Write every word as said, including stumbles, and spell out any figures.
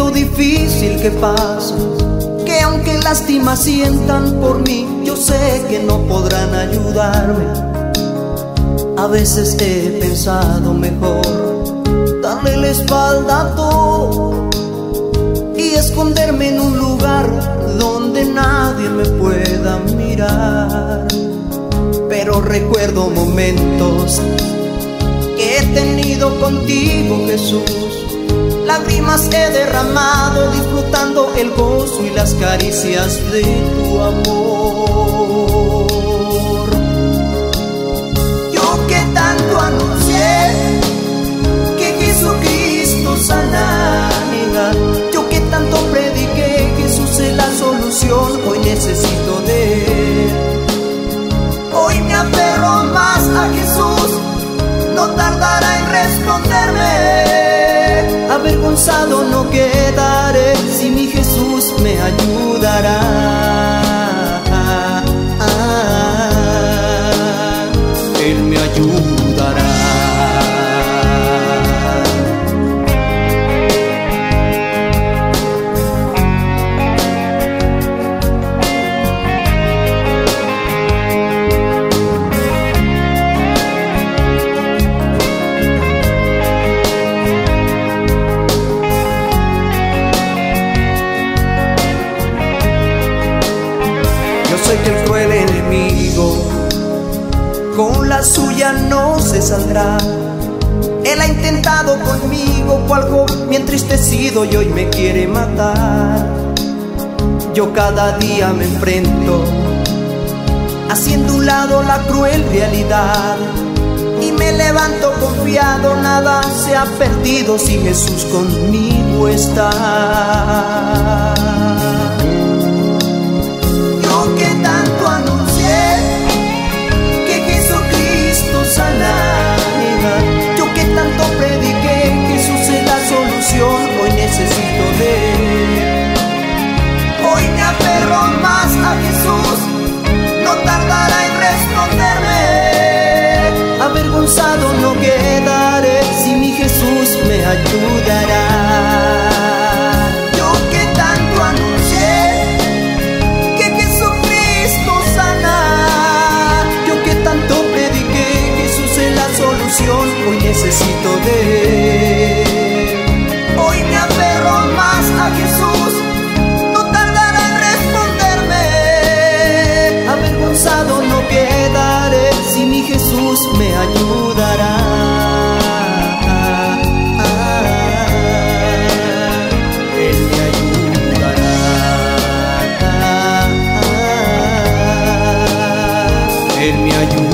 momento difícil que pasa, que aunque lástima sientan por mí, yo sé que no podrán ayudarme. A veces he pensado mejor darle la espalda a todo y esconderme en un lugar donde nadie me pueda mirar. Pero recuerdo momentos que he tenido contigo, Jesús. Lágrimas he derramado disfrutando el gozo y las caricias de tu amor. Yo que tanto anuncié que Jesucristo sanará, yo que tanto prediqué que Jesús es la solución, hoy necesito de Él. Hoy me aferro más a Jesús, no tardará en responderme. Avergonzado no quedaré si mi Jesús me ayudará. Él me ayudará. Que el cruel enemigo con la suya no se saldrá. Él ha intentado conmigo cual joven, me ha entristecido y hoy me quiere matar. Yo cada día me enfrento haciendo un lado la cruel realidad y me levanto confiado, nada se ha perdido si Jesús conmigo está. Que tanto anuncié que Jesucristo sanará, yo que tanto prediqué que Jesús es la solución, hoy necesito de Él. Hoy me aferro más a Jesús, no tardará en responderme. Avergonzado no quedaré si mi Jesús me ayudará. Hoy necesito de Él. Hoy me aferro más a Jesús, no tardará en responderme. Avergonzado no quedaré si mi Jesús me ayudará. Él me ayudará. Él me ayudará.